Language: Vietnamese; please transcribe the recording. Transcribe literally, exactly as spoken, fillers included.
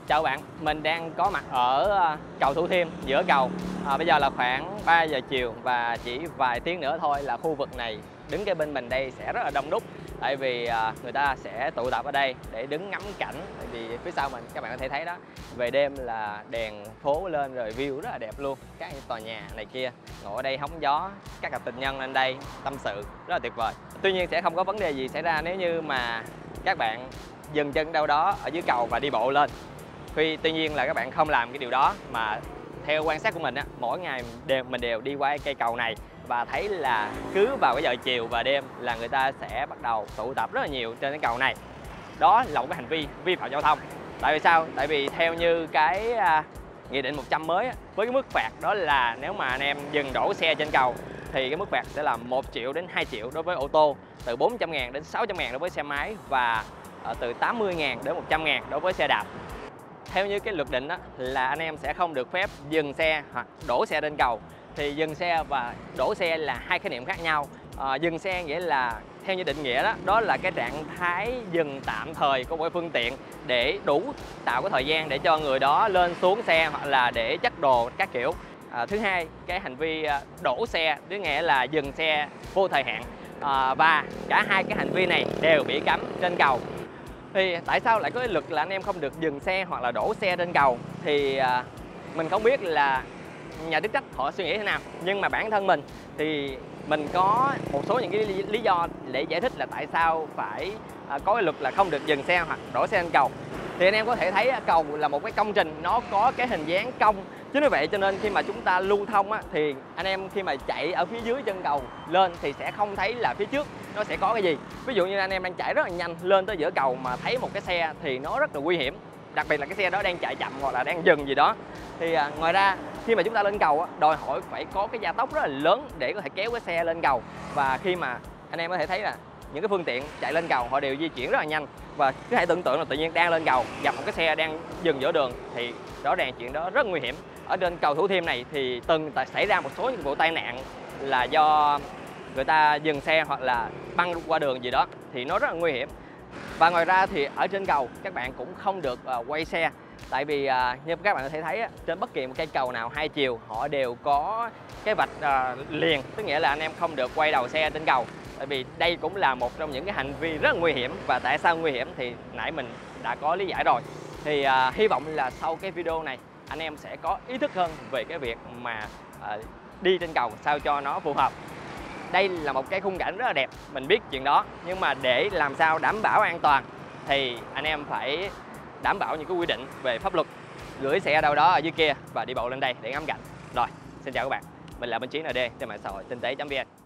Chào bạn, mình đang có mặt ở à, cầu Thủ Thiêm, giữa cầu. À, bây giờ là khoảng ba giờ chiều và chỉ vài tiếng nữa thôi là khu vực này đứng kế bên mình đây sẽ rất là đông đúc. Tại vì à, người ta sẽ tụ tập ở đây để đứng ngắm cảnh. Tại vì phía sau mình các bạn có thể thấy đó, về đêm là đèn phố lên rồi view rất là đẹp luôn. Các tòa nhà này kia, ngồi ở đây hóng gió, các cặp tình nhân lên đây tâm sự rất là tuyệt vời. Tuy nhiên sẽ không có vấn đề gì xảy ra nếu như mà các bạn dừng chân đâu đó ở dưới cầu và đi bộ lên. Tuy, tuy nhiên là các bạn không làm cái điều đó, mà theo quan sát của mình á, mỗi ngày đều mình đều đi qua cây cầu này và thấy là cứ vào cái giờ chiều và đêm là người ta sẽ bắt đầu tụ tập rất là nhiều trên cái cầu này. Đó là một cái hành vi vi phạm giao thông. Tại vì sao? Tại vì theo như cái à, nghị định một trăm mới á, với cái mức phạt đó là nếu mà anh em dừng đổ xe trên cầu thì cái mức phạt sẽ là một triệu đến hai triệu đối với ô tô, từ bốn trăm ngàn đến sáu trăm ngàn đối với xe máy và à, từ tám mươi ngàn đến một trăm ngàn đối với xe đạp. Theo như cái luật định đó, là anh em sẽ không được phép dừng xe hoặc đổ xe trên cầu. Thì dừng xe và đổ xe là hai khái niệm khác nhau. À, dừng xe nghĩa là theo như định nghĩa đó, đó là cái trạng thái dừng tạm thời của mỗi phương tiện để đủ tạo cái thời gian để cho người đó lên xuống xe hoặc là để chất đồ các kiểu. À, thứ hai, cái hành vi đổ xe tức nghĩa là dừng xe vô thời hạn. À, và cả hai cái hành vi này đều bị cấm trên cầu. Thì tại sao lại có cái luật là anh em không được dừng xe hoặc là đổ xe trên cầu? Thì à, mình không biết là nhà chức trách họ suy nghĩ thế nào, nhưng mà bản thân mình thì mình có một số những cái lý, lý do để giải thích là tại sao phải à, có cái luật là không được dừng xe hoặc đổ xe trên cầu. Thì anh em có thể thấy cầu là một cái công trình, nó có cái hình dáng cong. Chính vì vậy cho nên khi mà chúng ta lưu thông á, thì anh em khi mà chạy ở phía dưới chân cầu lên thì sẽ không thấy là phía trước nó sẽ có cái gì. Ví dụ như anh em đang chạy rất là nhanh lên tới giữa cầu mà thấy một cái xe thì nó rất là nguy hiểm. Đặc biệt là cái xe đó đang chạy chậm hoặc là đang dừng gì đó. Thì à, ngoài ra khi mà chúng ta lên cầu á, đòi hỏi phải có cái gia tốc rất là lớn để có thể kéo cái xe lên cầu. Và khi mà anh em có thể thấy là những cái phương tiện chạy lên cầu họ đều di chuyển rất là nhanh. Và cứ hãy tưởng tượng là tự nhiên đang lên cầu gặp một cái xe đang dừng giữa đường thì rõ ràng chuyện đó rất nguy hiểm. Ở trên cầu Thủ Thiêm này thì từng xảy ra một số những vụ tai nạn là do người ta dừng xe hoặc là băng qua đường gì đó thì nó rất là nguy hiểm. Và ngoài ra thì ở trên cầu các bạn cũng không được uh, quay xe. Tại vì uh, như các bạn có thể thấy trên bất kỳ một cây cầu nào hai chiều họ đều có cái vạch uh, liền, tức nghĩa là anh em không được quay đầu xe trên cầu. Tại vì đây cũng là một trong những cái hành vi rất nguy hiểm. Và tại sao nguy hiểm thì nãy mình đã có lý giải rồi. Thì uh, hy vọng là sau cái video này anh em sẽ có ý thức hơn về cái việc mà uh, đi trên cầu sao cho nó phù hợp. Đây là một cái khung cảnh rất là đẹp, mình biết chuyện đó. Nhưng mà để làm sao đảm bảo an toàn thì anh em phải đảm bảo những cái quy định về pháp luật, gửi xe đâu đó ở dưới kia và đi bộ lên đây để ngắm cảnh. Rồi, xin chào các bạn, mình là Minh Chiến en đê trên mạng xã hội tinh tế chấm vn.